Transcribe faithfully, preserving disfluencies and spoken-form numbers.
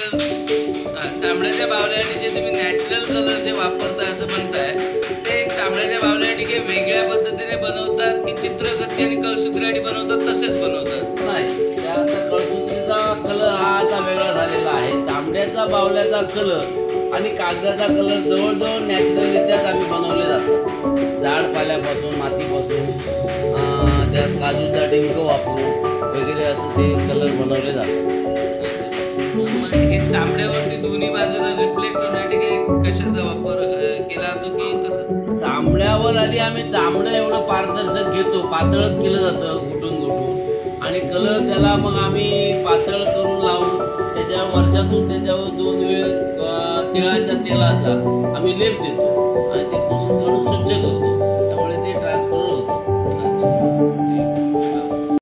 Natural चामड्याच्या बावल्यासाठी जे तुम्ही नॅचरल कलर जे वापरताय असं म्हणताय, ते चामड्याच्या बावल्यासाठी काही वेगळ्या पद्धतीने बनवतात की चित्रकथी आणि कळसूत्रीसाठी बनवतात तसेच बनवतात? नाही, त्या आता कळसूत्रीचा कलर हा आता वेगळा झालेला आहे. चामड्याचा बावल्याचा कलर आणि कागदाचा कलर जवळजवळ नॅचरलरित्याच आम्ही बनवले जातात. झाड पाल्यापासून, मातीपासून, त्यात काजूचा डिंक वापरून वगैरे असं ते कलर बनवले जातात. मग हे चामड्यावरती दोन्ही बाजूला रिफ्लेक्ट होण्यासाठी काही कशाचा वापर केला जातो की तसंच? चामड्यावर आधी आम्ही चामडं एवढं पारदर्शक घेतो, पातळच केलं जातं घुटून घुटून, आणि कलर त्याला मग आम्ही पातळ करून लावून त्याच्या वर्षातून त्याच्यावर दोन वेळ तिळाच्या तेलाचा आम्ही लेप देतो आणि ते पुसून काढून स्वच्छ करतो.